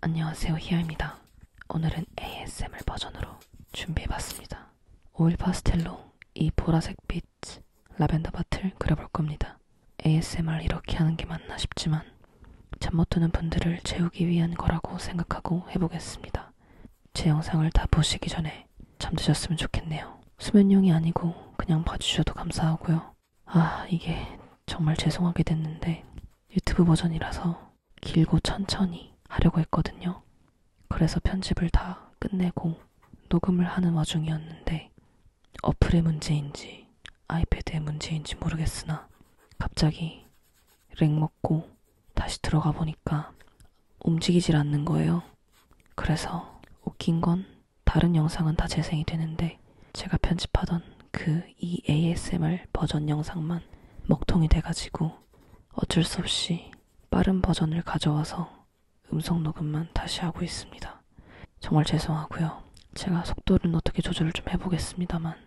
안녕하세요, 희아입니다. 오늘은 ASMR 버전으로 준비해봤습니다. 오일 파스텔로 이 보라색빛 라벤더 밭을 그려볼 겁니다. ASMR 이렇게 하는 게 맞나 싶지만 잠 못 드는 분들을 재우기 위한 거라고 생각하고 해보겠습니다. 제 영상을 다 보시기 전에 잠드셨으면 좋겠네요. 수면용이 아니고 그냥 봐주셔도 감사하고요. 이게 정말 죄송하게 됐는데 유튜브 버전이라서 길고 천천히 하려고 했거든요. 그래서 편집을 다 끝내고 녹음을 하는 와중이었는데 어플의 문제인지 아이패드의 문제인지 모르겠으나 갑자기 렉 먹고 다시 들어가 보니까 움직이질 않는 거예요. 그래서 웃긴 건 다른 영상은 다 재생이 되는데 제가 편집하던 이 ASMR 버전 영상만 먹통이 돼가지고 어쩔 수 없이 빠른 버전을 가져와서 음성 녹음만 다시 하고 있습니다. 정말 죄송하고요. 제가 속도는 어떻게 조절을 좀 해보겠습니다만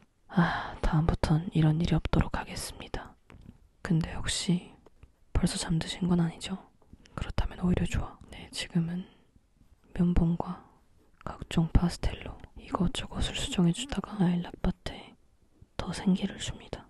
다음부턴 이런 일이 없도록 하겠습니다. 근데 혹시 벌써 잠드신 건 아니죠? 그렇다면 오히려 좋아. 네, 지금은 면봉과 각종 파스텔로 이것저것을 수정해주다가 라일락밭에 더 생기를 줍니다.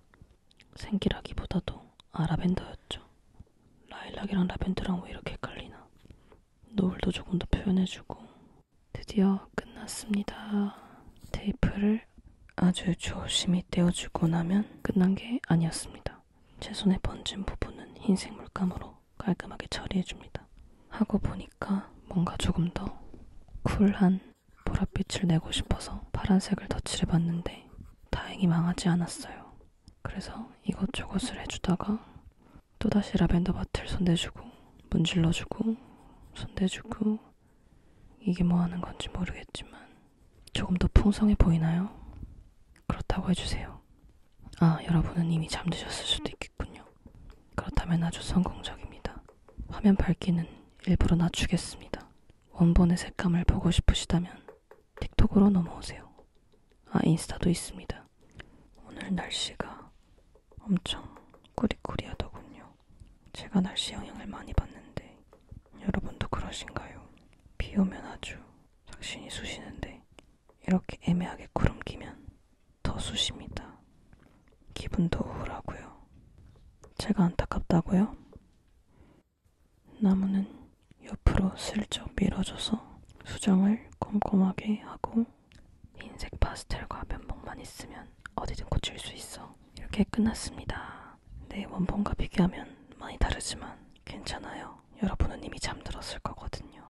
생기라기보다도 라벤더였죠. 라일락이랑 라벤더랑 왜 이렇게 헷갈리나. 노을도 조금 더 표현해주고 드디어 끝났습니다. 테이프를 아주 조심히 떼어주고 나면 끝난 게 아니었습니다. 제 손에 번진 부분은 흰색 물감으로 깔끔하게 처리해줍니다. 하고 보니까 뭔가 조금 더 쿨한 보랏빛을 내고 싶어서 파란색을 덧칠해봤는데 다행히 망하지 않았어요. 그래서 이것저것을 해주다가 또다시 라벤더 밭을 손대주고 문질러주고 손대주고 이게 뭐 하는 건지 모르겠지만 조금 더 풍성해 보이나요? 그렇다고 해주세요. 여러분은 이미 잠드셨을 수도 있겠군요. 그렇다면 아주 성공적입니다. 화면 밝기는 일부러 낮추겠습니다. 원본의 색감을 보고 싶으시다면 틱톡으로 넘어오세요. 인스타도 있습니다. 오늘 날씨가 엄청 꾸리꾸리하더군요. 제가 날씨 영향을 많이 받는데 여러분도 그러신가요? 비 오면 아주 작신이 쑤시는데 이렇게 애매하게 구름 끼면 더 쑤십니다. 기분도 우울하고요. 제가 안타깝다고요? 나무는 옆으로 슬쩍 밀어줘서 수정을 꼼꼼하게 하고 흰색 파스텔과 면봉만 있으면 어디든 고칠 수 있어. 이렇게 끝났습니다. 네, 원본과 비교하면 많이 다르지만 괜찮아요. 여러분은 이미 잠들었을 거거든요.